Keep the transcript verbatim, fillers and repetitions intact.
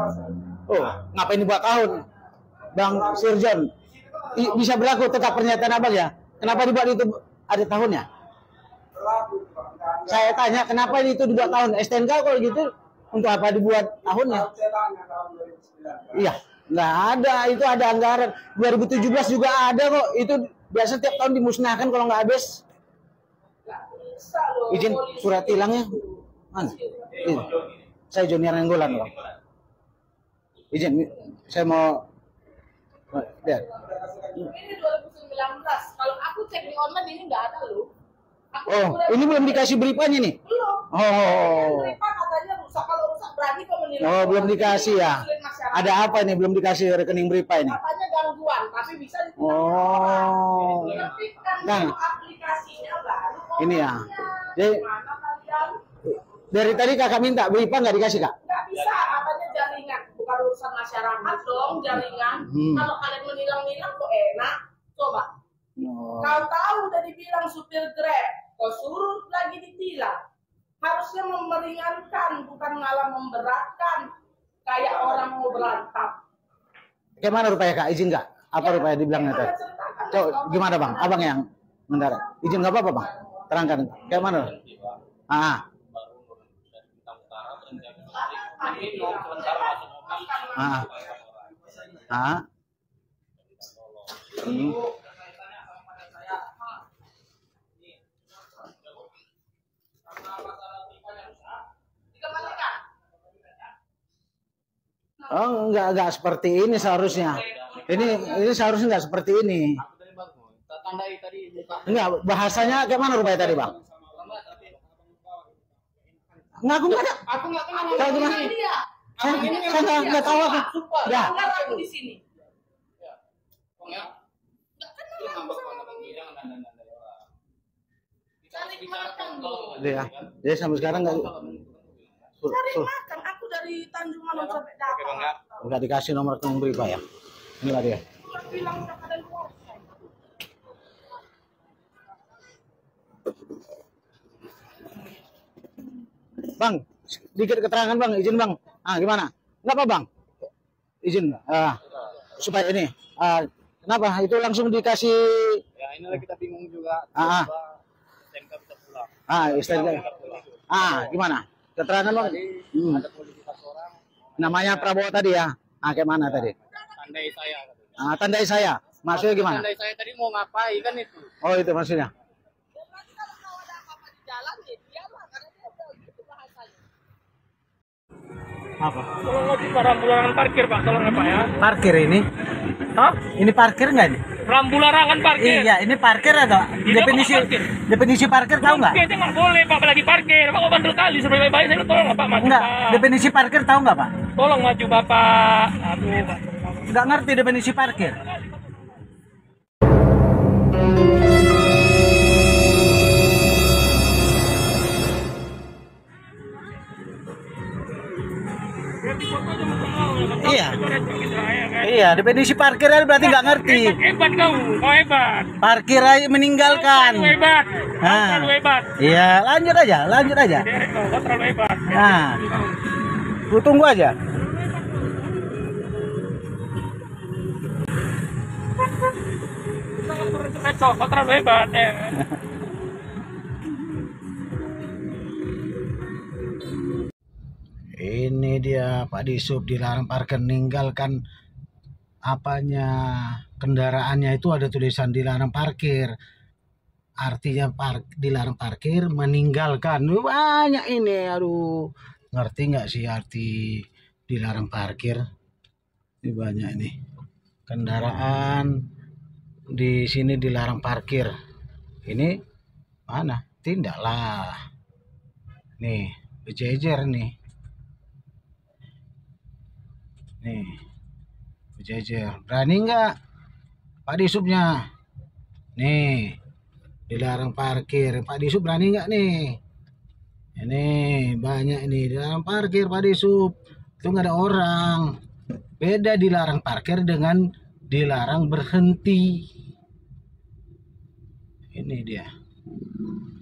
Oh, ngapain dibuat tahun, Bang Sirjon? Bisa berlaku tetap pernyataan abang ya? Kenapa dibuat itu ada tahunnya? Saya tanya kenapa itu dibuat tahun? S T N K kalau gitu untuk apa dibuat tahunnya? Iya, nggak ada. Itu ada anggaran dua ribu tujuh belas juga ada kok. Itu biasa tiap tahun dimusnahkan kalau nggak habis. Izin surat tilangnya mana? Ini. Saya Junior Nenggolan, Bang. Izin, saya mau lihat. Ini dua ribu sembilan belas. Kalau aku cek di online ini nggak ada loh. Aku Oh, ini belum dikasih beripanya nih? Belum. Oh. Beripa katanya rusak, kalau rusak berani kok menilai. Oh, belum dikasih ya? Ada apa ini? Belum dikasih rekening beripa ini? Katanya gangguan, tapi bisa di Oh. Tapi kan Nah, aplikasinya baru. ini ya. Jadi, Mana kalian? dari tadi kakak minta beripa nggak dikasih, Kak? Nggak bisa, katanya jaringan. Bukan urusan masyarakat dong, jaringan. Hmm. Kalau kalian menilang-nilang kok enak. Coba. Oh. Kau tahu udah dibilang supir Grab, kau suruh lagi ditilang. Harusnya memeringankan, bukan malah memberatkan. Kayak orang mau berantem. Gimana rupanya, Kak? Izin nggak? Apa Ya, rupanya dibilangnya tadi? Coba gimana, Bang? Abang yang mendarat. Izin nggak apa-apa, Bang? Terangkan. Kayak mana? Ah. Ah. Ah. Hmm. Oh, enggak enggak seperti ini seharusnya. Ini ini seharusnya enggak seperti ini. Enggak, bahasanya kayak mana rupanya tadi, Bang? Enggak, aku enggak ada. Aku nggak kenal Tahu gimana? dia. Saya saya enggak enggak tahu aku. Ya. Enggak aku di sini. Cari makan loh. Dia, dia sampai sekarang enggak Cari makan. Aku dari Tanjung Manon sampai Dapat. enggak dikasih nomor rekening beripa ya. Inilah dia. Bilang udah pada luar. Bang, sedikit keterangan, Bang, izin, Bang. Ah, gimana? Enggak apa, Bang? Izin. Ah, supaya ini. Ah, kenapa? Itu langsung dikasih. Ya, inilah kita bingung juga. Ah, ah. S T N K bisa pulang. Ah, istilah. Ah, gimana? Keterangan, Bang. Hmm. Ada polisi pas orang. Namanya Prabowo tadi ya. Ah, kayak mana tadi? Tandai saya. katanya. Ah, tandai saya. Maksudnya gimana? Tandai saya tadi mau ngapain kan itu? Oh, itu maksudnya. Berarti kalau kau ada apa-apa di jalan ya diamlah, karena dia udah gitu bahasanya. Apa? Tolong ngojek Pak, rambu-larangan parkir Pak, tolong ya Pak ya. Parkir ini? Hah? Ini parkir nggak ini? Rambu-larangan parkir. Iya, ini parkir atau definisi parkir. definisi parkir tahu nggak? Oke, itu nggak boleh Pak, apalagi parkir. Pak, kok bandel kali, sebenarnya baik saya tolong Pak, maju Enggak, Pak. definisi parkir tahu nggak, Pak? Tolong maju Bapak. Aduh Pak. Nggak ngerti definisi parkir. Iya. Iya, definisi parkir berarti nggak ngerti. Hebat, hebat kau, kau hebat. Parkir aja meninggalkan. Kau hebat. Kau Nah. terlalu hebat. Iya, lanjut aja, lanjut aja. Derek kau, kau terlalu hebat. Nah, lu tunggu aja. Kau, kau terlalu hebat ya. Ini dia Pak Disub dilarang parkir, meninggalkan apanya, kendaraannya itu ada tulisan dilarang parkir. Artinya park, dilarang parkir, meninggalkan. Banyak ini, aduh. Ngerti nggak sih arti dilarang parkir? Ini banyak nih. Kendaraan di sini dilarang parkir. Ini mana? Tindaklah. Nih, berjejer nih. Nih, berjejer. Berani nggak Pak Disubnya? Nih, dilarang parkir. Pak Disub berani nggak nih? Ini banyak ini dilarang parkir Pak Disub. Itu nggak ada orang. Beda dilarang parkir dengan dilarang berhenti. Ini dia.